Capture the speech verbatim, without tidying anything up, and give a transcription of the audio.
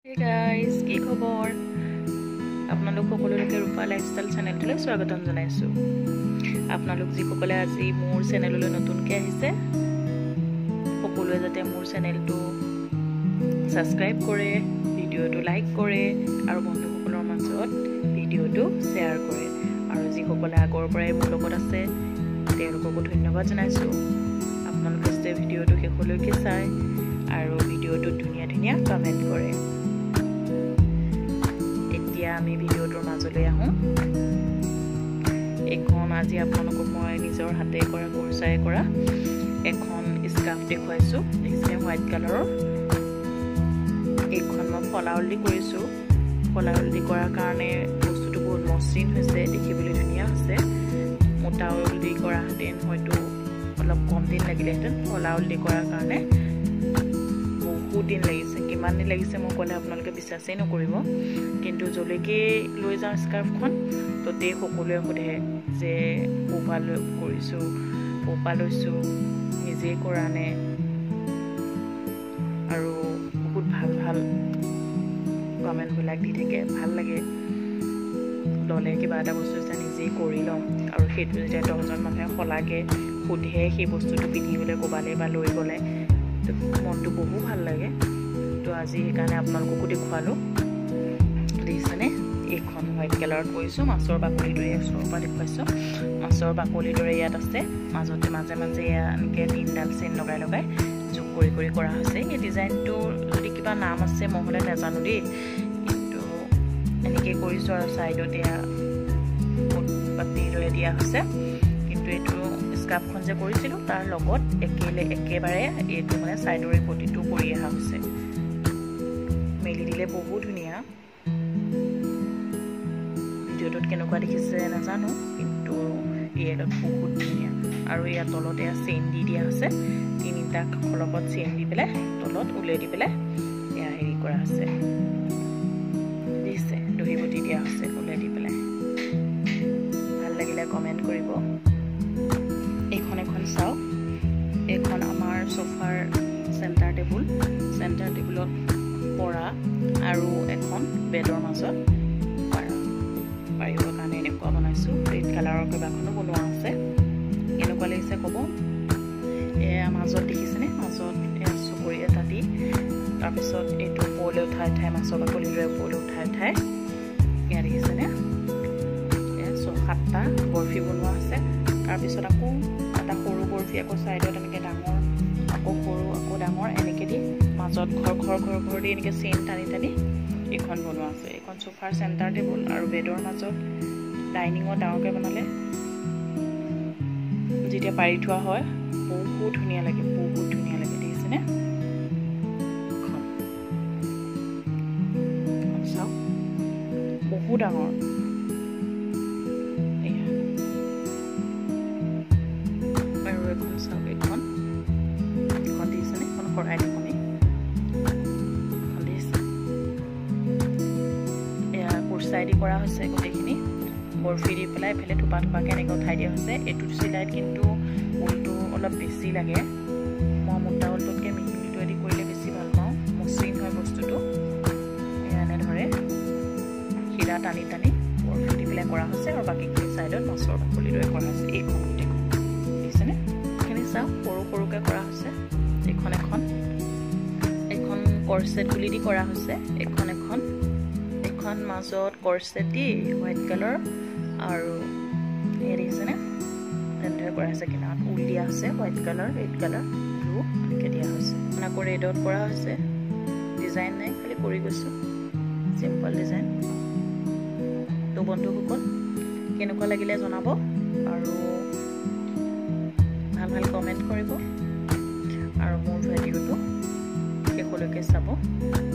Hey guys, কি খবৰ? আপোনালোক সকলোকে ৰূপা লাইফষ্টাইল চেনেলটোলৈ স্বাগতম জনাইছো। আপোনালোক যিসকলে আজি মোৰ চেনেললৈ নতুনকৈ আহিছে, সকলোৱে যাতে মোৰ চেনেলটো সাবস্ক্ৰাইব কৰে, ভিডিঅ'টো লাইক কৰে আৰু বন্ধুসকলৰ মাজত ভিডিঅ'টো শ্বেয়াৰ কৰে। আৰু যিসকলে আগৰ পৰাই মোৰ লগত আছে, তেওঁলোককো ধন্যবাদ জনাইছো। আপোনালোকে যে ভিডিঅ'টো শেষলৈকে চাই আৰু ভিডিঅ'টো ধুনীয়া ধুনীয়া কমেন্ট কৰে। আমি ভিডিওটোৰ মাজলৈ আহোঁ। এখন আজি আপোনালোকক মই নিজৰ হাতে কৰা কুৰচাই কৰা এখন স্কাৰ্ফ দেখুৱাইছো। দেখিছে হোৱাইট কালাৰৰ। এইখন মই ফলাউলি কৰিছো। ফলাউলি কৰাৰ কাৰণে বস্তুটো বহুত মসৃণ হৈছে, দেখিবলৈ ধুনীয়া হৈছে। মোটা উলি কৰা হেতেন হয়তো অলপ কম দিন লাগিলেহেঁতেন। ফলাউলি কৰাৰ কাৰণে বহুত দিন লাগিছে। কিমান দিন লাগিছে মই ক'লে আপোনালোকে বিশ্বাসেই নকৰিব। কিন্তু জলৈকে লৈ যাওঁ স্কাৰ্ফখন, ততে সকলোৱে সোধে যে পোপা লৈ কৰিছোঁ, পোপা লৈছোঁ, নিজে কৰা নে। আৰু বহুত ভাল ভাল কমেণ্টবিলাক দি থাকে, ভাল লাগে। ল'লে কিবা এটা বস্তু যেতিয়া নিজেই কৰি ল'ম আৰু সেইটো যেতিয়া দহজন মানুহে সলাগে সোধে সেই বস্তুটো পিন্ধিবলৈ ক'বালৈ বা লৈ গ'লে, মনটো বহু ভাল লাগে। তো আজি সেইকাৰণে আপোনালোককো দেখুৱালোঁ। দেখিছেনে? এইখন হোৱাইট কালাৰত কৰিছোঁ। মাছৰ বাকলিৰ দৰে ওচৰৰ পৰা দেখুৱাইছোঁ। মাছৰ বাকলিৰ দৰে ইয়াত আছে। মাজতে মাজে মাজে এয়া এনেকৈ তিনিডাল চেইন লগাই লগাই যোগ কৰি কৰি কৰা হৈছে। এই ডিজাইনটোৰ যদি কিবা নাম আছে মই হ'লে নাজানো দেই, কিন্তু এনেকৈ কৰিছোঁ। আৰু ছাইডত এয়া পাতিৰ দৰে দিয়া হৈছে। কিন্তু এইটো স্কাৰ্ফখন যে কৰিছিলোঁ তাৰ লগত একেলে একেবাৰে এইটো মানে ছাইডৰ এই পটিটো কৰি অহা হৈছে। মেলি দিলে বহুত ধুনীয়া। ভিডিঅ'টোত কেনেকুৱা দেখিছে নাজানো, কিন্তু ৰিয়েলত বহুত ধুনীয়া। আৰু ইয়াৰ তলত এয়া চেইন দি দিয়া হৈছে। তিনিটা খলপত চেইন দি পেলাই তলত উলিয়াই দি পেলাই এয়া হেৰি কৰা হৈছে। দিছে দহি বটি দিয়া হৈছে উলিয়াই দি পেলাই। ভাল লাগিলে কমেণ্ট কৰিব। এইখন এখন চাওক। এইখন আমাৰ চোফাৰ চেণ্টাৰ টেবুল। চেণ্টাৰ টেবুলত পৰা আৰু এখন বেডৰ মাজত পাৰিবৰ কাৰণে এনেকুৱা বনাইছোঁ। ৰেড কালাৰৰ কেইবাখনো বনোৱা আছে। কেনেকুৱা লাগিছে ক'ব। এয়া মাজত দেখিছেনে? মাজত এয়া চকৰি এটা দি তাৰপিছত এইটো ওপৰলৈ উঠাই উঠাই মাছৰ বাকলিৰ দৰে ওপৰলৈ উঠাই উঠাই এয়া দেখিছেনে? এয়া ছয় সাতটা বৰফি বনোৱা আছে। তাৰপিছত আকৌ এটা সৰু বৰফি, আকৌ ছাইডত এনেকৈ ডাঙৰ, আকৌ সৰু, আকৌ ডাঙৰ, এনেকৈ দি মাজত ঘৰ ঘৰ ঘৰ ঘৰ দি এনেকৈ চেইন টানি টানি এইখন বনোৱা আছে। এইখন চোফাৰ চেণ্টাৰ টেবুল আৰু বেডৰ মাজত ডাইনিঙত ডাঙৰকৈ বনালে যেতিয়া পাৰি থোৱা হয় বহুত ধুনীয়া লাগে, বহুত ধুনীয়া লাগে। দেখিছেনে? চাওক বহুত ডাঙৰ। আৰু এখন চাওক, এইখন এইখন দেখিছেনে? এখন কৰাই দেখোনে কুৰচাই দি কৰা হৈছে। গোটেইখিনি বৰফি দি পেলাই এফালে থোপা থোপাকৈ এনেকৈ উঠাই দিয়া হৈছে। এইটো চিলাইত কিন্তু ঊলটো অলপ বেছি লাগে। মই মোটা ঊলটোতকৈ মিহি ঊলটোৱেদি কৰিলে বেছি ভাল পাওঁ। মসৃণ হয় বস্তুটো। এনেধৰে শিৰা টানি টানি বৰফি দি পেলাই কৰা হৈছে। আৰু বাকীখিনি ছাইডত মাছৰ বাকলিৰ দৰে কৰা হৈছে। এইখন গোটেইখন দেখিছেনে? এইখিনি চাওক সৰু সৰুকৈ কৰা হৈছে। এইখন এখন এইখন কৰছেট বুলি দি কৰা হৈছে। এইখন এখন এখন মাজত কৰছেট দি হোৱাইট কালাৰ আৰু এই দেখিছেনে? তেনেদৰে কৰা হৈছে। কিনাৰত ঊল দিয়া আছে white colour, red colour, blue এনেকৈ দিয়া হৈছে। আকৌ ৰেডত কৰা হৈছে। ডিজাইন নাই, খালি কৰি গৈছোঁ। Simple design. তো বন্ধুসকল কেনেকুৱা লাগিলে জনাব আৰু ভাল ভাল কমেণ্ট কৰিব আৰু মোৰ ভিডিঅ'টো শেষলৈকে চাব।